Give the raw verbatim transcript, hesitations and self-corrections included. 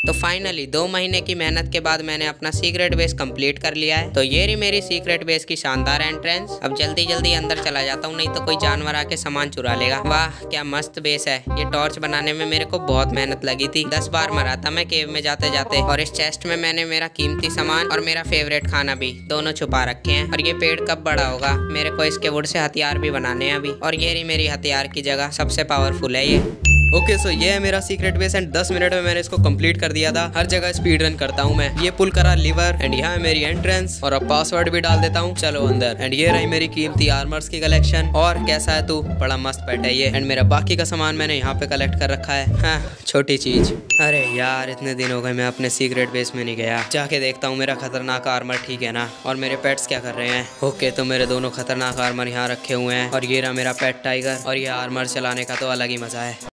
तो फाइनली दो महीने की मेहनत के बाद मैंने अपना सीक्रेट बेस कंप्लीट कर लिया है। तो ये रही मेरी सीक्रेट बेस की शानदार एंट्रेंस। अब जल्दी जल्दी अंदर चला जाता हूँ, नहीं तो कोई जानवर आके सामान चुरा लेगा। वाह क्या मस्त बेस है। ये टॉर्च बनाने में मेरे को बहुत मेहनत लगी थी। दस बार मरा था मैं केव में जाते जाते। और इस चेस्ट में मैंने मेरा कीमती सामान और मेरा फेवरेट खाना भी दोनों छुपा रखे हैं। और ये पेड़ कब बड़ा होगा, मेरे को इसके वुड से हथियार भी बनाने हैं अभी। और ये रही मेरी हथियार की जगह, सबसे पावरफुल है ये। ओके सो ये है मेरा सीक्रेट बेस एंड दस मिनट में मैंने इसको कंप्लीट कर दिया था। हर जगह स्पीड रन करता हूँ मैं। ये पुल करा लीवर एंड यहाँ है मेरी एंट्रेंस और अब पासवर्ड भी डाल देता हूँ। चलो अंदर। एंड ये रही मेरी कीमती आर्मर्स की कलेक्शन। और कैसा है तू, बड़ा मस्त पेट है ये। एंड मेरा बाकी का सामान मैंने यहाँ पे कलेक्ट कर रखा है। हाँ, छोटी चीज। अरे यार इतने दिन हो गए मैं अपने सीक्रेट बेस में नहीं गया। जाके देखता हूँ मेरा खतरनाक आर्मर ठीक है ना, और मेरे पेट्स क्या कर रहे हैं। ओके तो मेरे दोनों खतरनाक आर्मर यहाँ रखे हुए हैं। और ये रहा मेरा पेट टाइगर। और ये आर्मर चलाने का तो अलग ही मजा है।